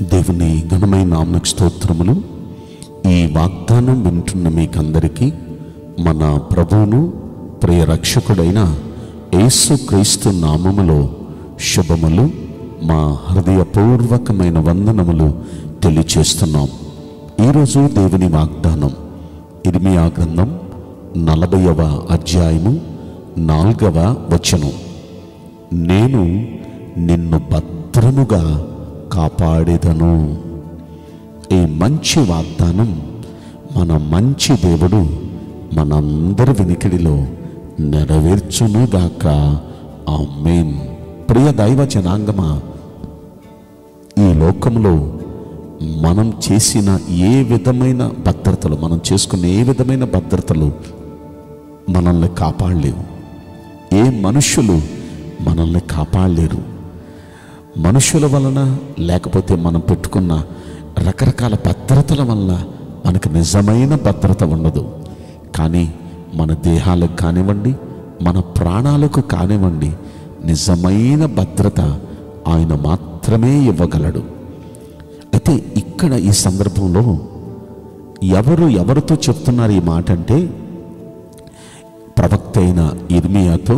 దేవుని ఘనమైన నామమునకు స్తోత్రములు. ఈ వాగ్దానం వింటున్న మీకందరికీ మన ప్రభువును ప్రియ రక్షకుడైన యేసుక్రీస్తు నామములో శుభములు, మా హృదయపూర్వకమైన వందనములు తెలియచేస్తున్నాం. ఈరోజు దేవుని వాగ్దానం ఇర్మియా గ్రంథం 40వ అధ్యాయము 4వ వచనం. నేను నిన్ను భద్రముగా కాపాడేదను. ఈ మంచి వాగ్దానం మన మంచి దేవుడు మనందరి వినికిడిలో నెరవేర్చునుగాక. ఆమేన్. ప్రియ దైవ జనాంగమా, ఈ లోకంలో మనం చేసిన ఏ విధమైన భద్రతలు, మనం చేసుకున్న ఏ విధమైన భద్రతలు మనల్ని కాపాడలేవు. ఏ మనుష్యులు మనల్ని కాపాడలేరు. మనుషుల వలన లేకపోతే మనం పెట్టుకున్న రకరకాల భద్రతల వల్ల మనకు నిజమైన భద్రత ఉండదు. కానీ మన దేహాలకు కానివ్వండి, మన ప్రాణాలకు కానివ్వండి, నిజమైన భద్రత ఆయన మాత్రమే ఇవ్వగలడు. అయితే ఇక్కడ ఈ సందర్భంలో ఎవరితో చెప్తున్నారు ఈ మాట అంటే, ప్రవక్త అయిన ఇర్మియాతో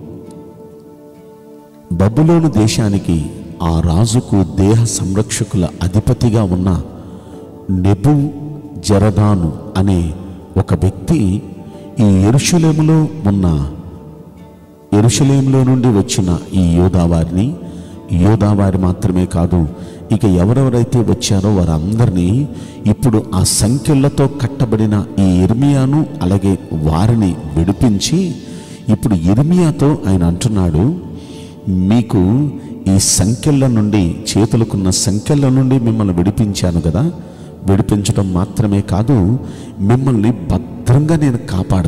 బబులోను దేశానికి ఆ రాజుకు దేహ సంరక్షకుల అధిపతిగా ఉన్న నెబూజరదాను అనే ఒక వ్యక్తి ఈ యెరూషలేములో నుండి వచ్చిన ఈ యోధావారి మాత్రమే కాదు, ఇక ఎవరెవరైతే వచ్చారో వారందరినీ ఇప్పుడు ఆ సంఖ్యలతో కట్టబడిన ఈ ఇర్మియాను అలాగే వారిని విడిపించి, ఇప్పుడు ఇర్మియాతో ఆయన అంటున్నాడు, మీకు ఈ సంఖ్యల నుండి, చేతులకున్న సంఖ్యల నుండి మిమ్మల్ని విడిపించాను కదా, విడిపించడం మాత్రమే కాదు, మిమ్మల్ని భద్రంగా నేను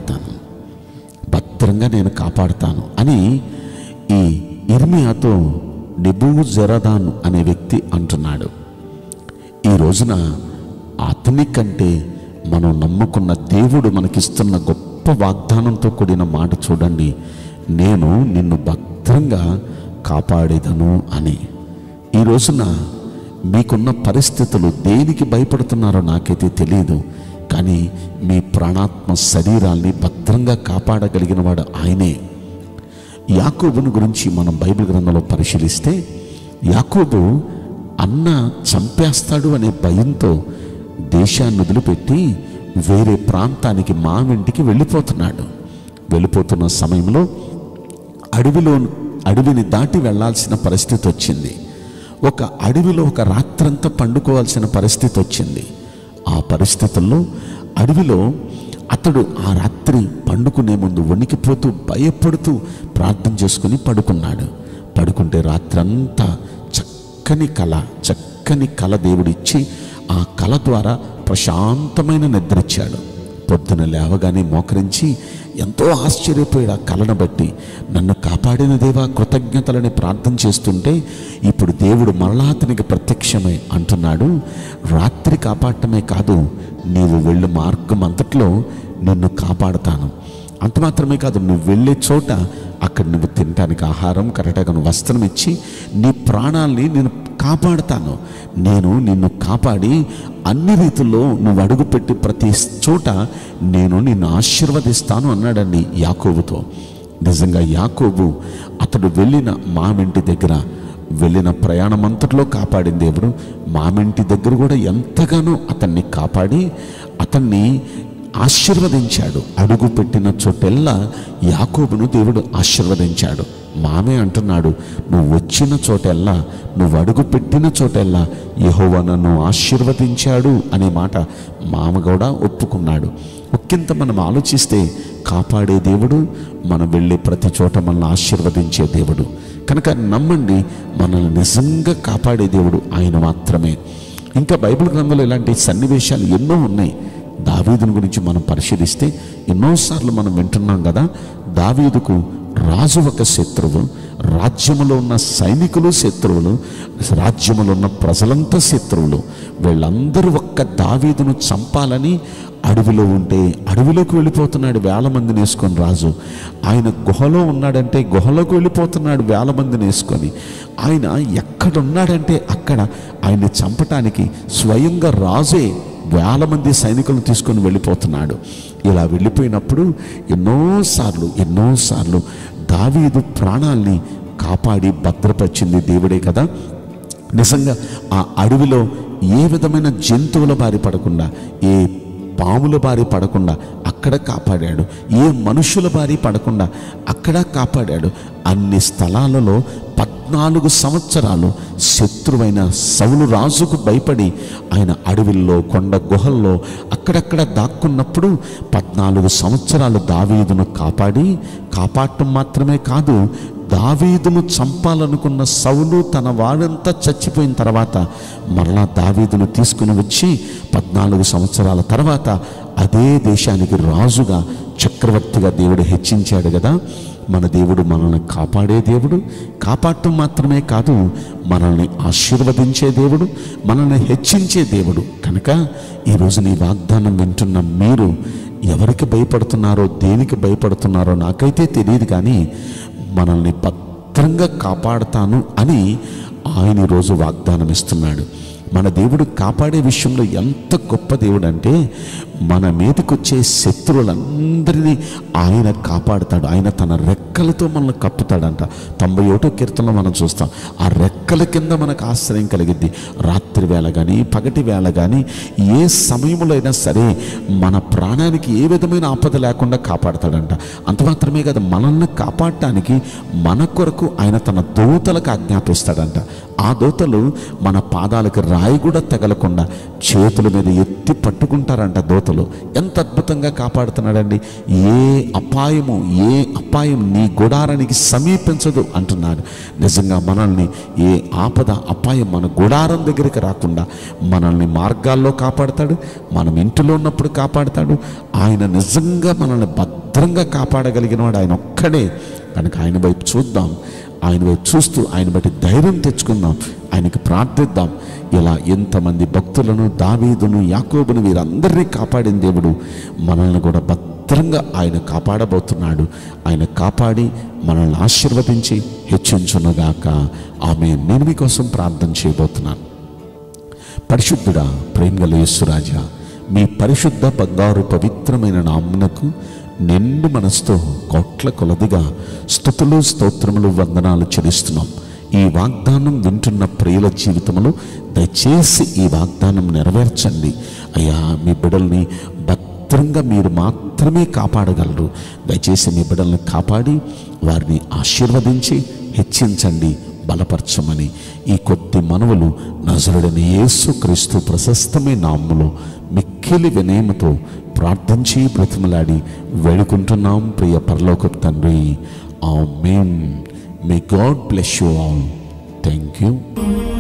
కాపాడుతాను అని ఈ ఇర్మియాతో నెబూజరదాను అనే వ్యక్తి అంటున్నాడు. ఈ రోజున అతని కంటే మనం నమ్ముకున్న దేవుడు మనకిస్తున్న గొప్ప వాగ్దానంతో కూడిన మాట చూడండి, నేను నిన్ను భద్రంగా కాపాడేదను అని. ఈ రోజున మీకున్న పరిస్థితులు దేనికి భయపడుతున్నారో నాకైతే తెలియదు, కానీ మీ ప్రాణాత్మ శరీరాల్ని భద్రంగా కాపాడగలిగిన వాడు ఆయనే. యాకోబును గురించి మనం బైబిల్ గ్రంథంలో పరిశీలిస్తే, యాకోబు అన్న చంపేస్తాడు అనే భయంతో దేశాన్ని వదిలిపెట్టి వేరే ప్రాంతానికి మావింటికి వెళ్ళిపోతున్న సమయంలో అడవిని దాటి వెళ్ళాల్సిన పరిస్థితి వచ్చింది. ఒక అడవిలో ఒక రాత్రంతా పండుకోవాల్సిన పరిస్థితి వచ్చింది. ఆ పరిస్థితుల్లో అడవిలో అతడు ఆ రాత్రి పండుకునే ముందు వణికిపోతూ భయపడుతూ ప్రార్థన చేసుకుని పడుకుంటే రాత్రంతా చక్కని కళ దేవుడిచ్చి ఆ కళ ద్వారా ప్రశాంతమైన నిద్రిచ్చాడు. పొద్దున లేవగానే మోకరించి ఎంతో ఆశ్చర్యపోయాడు ఆ కళను బట్టి. నన్ను కాపాడిన దేవా కృతజ్ఞతలని ప్రార్థన చేస్తుంటే ఇప్పుడు దేవుడు మరలా అతనికి ప్రత్యక్షమై అంటున్నాడు, రాత్రి కాపాడటమే కాదు, నీవు వెళ్ళే మార్గం అంతట్లో నిన్ను కాపాడుతాను. అంత మాత్రమే కాదు, నువ్వు వెళ్ళే చోట అక్కడ నువ్వు తినడానికి ఆహారం, కరెక్ట్గా వస్త్రం ఇచ్చి నీ ప్రాణాల్ని నేను కాపాడుతాను. నేను నిన్ను కాపాడి అన్ని రీతుల్లో నువ్వు అడుగుపెట్టి ప్రతి చోట నేను నిన్ను ఆశీర్వదిస్తాను అన్నాడండి యాకోబుతో. నిజంగా యాకోబు అతడు వెళ్ళిన మామింటి దగ్గర వెళ్ళిన ప్రయాణం అంతట్లో కాపాడిన దేవుడు మామింటి దగ్గర కూడా ఎంతగానో అతన్ని కాపాడి అతన్ని ఆశీర్వదించాడు. అడుగు పెట్టిన చోటెల్లా యాకోబును దేవుడు ఆశీర్వదించాడు. మామే అంటున్నాడు, నువ్వు వచ్చిన చోటెల్లా, నువ్వు అడుగు పెట్టిన చోటెల్లా యెహోవా నన్ను ఆశీర్వదించాడు అనే మాట మామ కూడా ఒప్పుకున్నాడు. ఒక్కింత మనం ఆలోచిస్తే కాపాడే దేవుడు, మనం వెళ్ళే ప్రతి చోట మనల్ని ఆశీర్వదించే దేవుడు. కనుక నమ్మండి, మనల్ని నిజంగా కాపాడే దేవుడు ఆయన మాత్రమే. ఇంకా బైబిల్ గ్రంథంలో ఇలాంటి సన్నివేశాలు ఎన్నో ఉన్నాయి. దావీదుని గురించి మనం పరిశీలిస్తే ఎన్నోసార్లు మనం వింటున్నాం కదా, దావీదుకు రాజు ఒక శత్రువు, రాజ్యములో ఉన్న సైనికులు శత్రువులు, రాజ్యములో ఉన్న ప్రజలంతా శత్రువులు. వీళ్ళందరూ ఒక్క దావీదును చంపాలని అడవిలో ఉంటే అడవిలోకి వెళ్ళిపోతున్నాడు వేల మందిని వేసుకొని రాజు. ఆయన గుహలో ఉన్నాడంటే గుహలోకి వెళ్ళిపోతున్నాడు వేల మందిని వేసుకొని. ఆయన ఎక్కడున్నాడంటే అక్కడ ఆయన్ని చంపటానికి స్వయంగా రాజే వేల మంది సైనికులను తీసుకొని వెళ్ళిపోతున్నాడు. ఇలా వెళ్ళిపోయినప్పుడు ఎన్నోసార్లు దావీదు ప్రాణాల్ని కాపాడి భద్రపరిచింది దేవుడే కదా. నిజంగా ఆ అడవిలో ఏ విధమైన జంతువుల బారి పడకుండా, ఏ పాముల బారి పడకుండా అక్కడ కాపాడాడు, ఏ మనుషుల బారి పడకుండా అక్కడ కాపాడాడు. అన్ని స్థలాలలో 14 సంవత్సరాలు శత్రువైన సౌలు రాజుకు భయపడి ఆయన అడవిల్లో, కొండ గుహల్లో అక్కడక్కడ దాక్కున్నప్పుడు 14 సంవత్సరాలు దావీదును కాపాడటం మాత్రమే కాదు, దావీదును చంపాలనుకున్న సౌలు తన వాడంతా చచ్చిపోయిన తర్వాత మరలా దావీదును తీసుకుని వచ్చి 14 సంవత్సరాల తర్వాత అదే దేశానికి రాజుగా, చక్రవర్తిగా దేవుడు హెచ్చించాడు కదా. మన దేవుడు మనల్ని కాపాడే దేవుడు, కాపాడటం మాత్రమే కాదు మనల్ని ఆశీర్వదించే దేవుడు, మనల్ని హెచ్చించే దేవుడు. కనుక ఈరోజు నీ వాగ్దానం వింటున్న మీరు ఎవరికి భయపడుతున్నారో, దేనికి భయపడుతున్నారో నాకైతే తెలియదు, కానీ మనల్ని భద్రంగా కాపాడుతాను అని ఆయన ఈరోజు వాగ్దానం ఇస్తున్నాడు. మన దేవుడు కాపాడే విషయంలో ఎంత గొప్ప దేవుడు అంటే, మన మీదకి వచ్చే శత్రువులందరినీ ఆయన కాపాడుతాడు. ఆయన తన రెక్కలతో మనల్ని కప్పుతాడంట. 91వ కీర్తనలో మనం చూస్తాం, ఆ రెక్కల కింద మనకు ఆశ్రయం కలిగిద్ది. రాత్రి వేళ కానీ పగటి వేళ కానీ ఏ సమయంలో అయినా సరే మన ప్రాణానికి ఏ విధమైన ఆపద లేకుండా కాపాడతాడంట. అంత మాత్రమే కాదు, మనల్ని కాపాడటానికి మన కొరకు ఆయన తన దూతలకు ఆజ్ఞాపిస్తాడంట. ఆ దూతలు మన పాదాలకు రాయి కూడా తగలకుండా చేతుల మీద ఎత్తి పట్టుకుంటారంట. దూతలు ఎంత అద్భుతంగా కాపాడుతున్నాడండి. ఏ అపాయం నీ గుడారానికి సమీపించదు అంటున్నాడు. నిజంగా మనల్ని ఏ ఆపద, అపాయం మన గుడారం దగ్గరికి రాకుండా మనల్ని మార్గాల్లో కాపాడతాడు, మనం ఇంటిలో ఉన్నప్పుడు కాపాడతాడు. ఆయన నిజంగా మనల్ని భద్రంగా కాపాడగలిగిన వాడు ఆయన ఒక్కడే. కనుక ఆయన వైపు చూద్దాం, ఆయన వైపు చూస్తూ ఆయన బట్టి ధైర్యం తెచ్చుకుందాం, ఆయనకి ప్రార్థిద్దాం. ఇలా ఎంతమంది భక్తులను, దావీదును, యాకోబును వీరందరినీ కాపాడిన దేవుడు మనల్ని కూడా భద్రంగా ఆయన కాపాడబోతున్నాడు. ఆయన కాపాడి మనల్ని ఆశీర్వదించి హెచ్చించునుగాక. ఆమేన్. నేను మీకోసం ప్రార్థన చేయబోతున్నాను. పరిశుద్ధుడా, ప్రేమగల యేసురాజా, మీ పరిశుద్ధ బంగారు పవిత్రమైన నామమునకు నిండు మనసుతో కోట్ల కొలదిగా స్తుతులు, స్తోత్రములు, వందనాలు చెల్లిస్తున్నాం. ఈ వాగ్దానం వింటున్న ప్రియుల జీవితంలో దయచేసి ఈ వాగ్దానం నెరవేర్చండి అయ్యా. మీ బిడ్డల్ని భద్రంగా మీరు మాత్రమే కాపాడగలరు. దయచేసి మీ బిడ్డల్ని కాపాడి వారిని ఆశీర్వదించి హెచ్చించండి, బలపరచమని ఈ కొద్ది మనవులు నజరుడైన యేసుక్రీస్తు ప్రశస్తమైన నామములో మిక్కిలి వినయముతో ప్రార్థించి బ్రతిమలాడి వేడుకుంటున్నాం ప్రియ పరలోకపు తండ్రి. ఆమేన్. May God bless you all. Thank you.